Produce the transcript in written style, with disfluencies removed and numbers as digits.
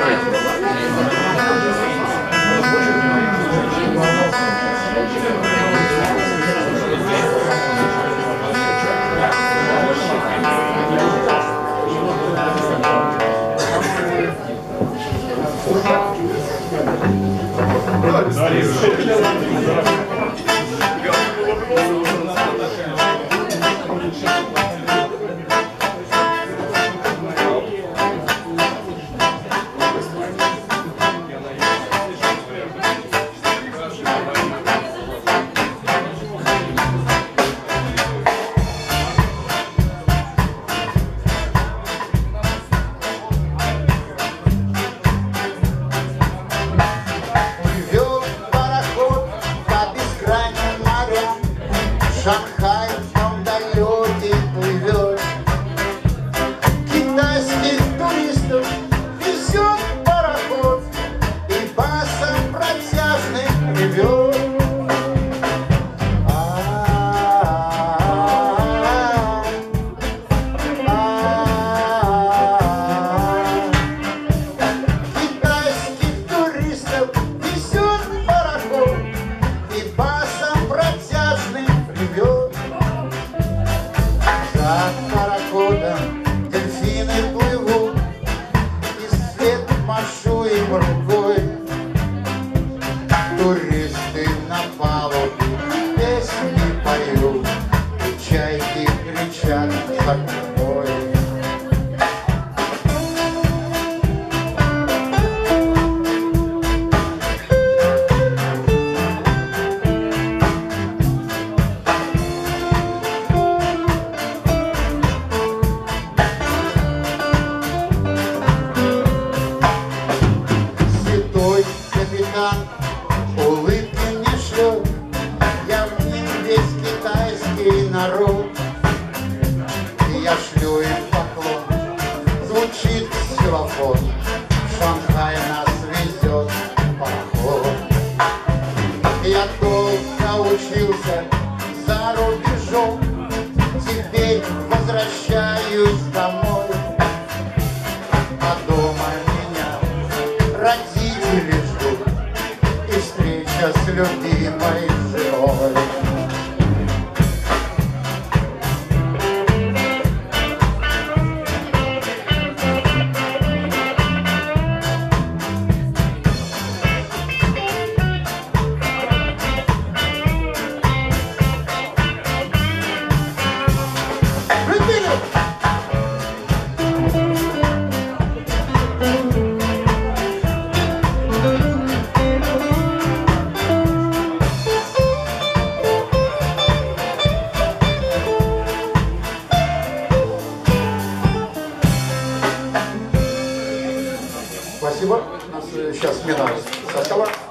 Шанхай в том далекий плывет, китайских туристов везет пароход и басом протяжным ревет. Китайских туристов везет пароход и басом протяжным ревет. За пароходом дельфины плывут, и след машу им рукой. Туристы на палубе песни поют, и чайки кричат за кормой. Капитан улыбки мне шлет, я в ним весь китайский народ. И я шлю им поклон, звучит ксилофон, в Шанхай нас везет пароход. Я долго учился за рубежом, теперь возвращаюсь домой. А дома меня родители ждут, и встреча с любимой женой. Спасибо. У нас сейчас смена состава.